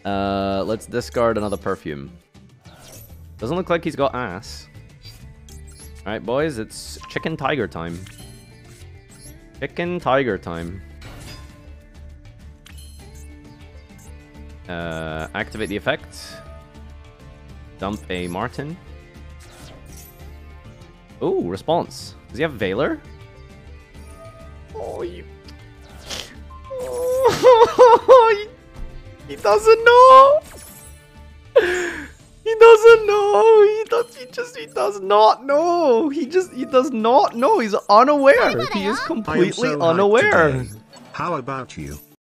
Let's discard another perfume. Doesn't look like he's got ass. Alright, boys, it's chicken tiger time. Chicken tiger time. Activate the effect. Dump a Martin. Ooh, response. Does he have Valor? Oh, you... Oh, he doesn't know! He doesn't know! He does not know! He does not know! He's unaware! He is completely unaware! How about you?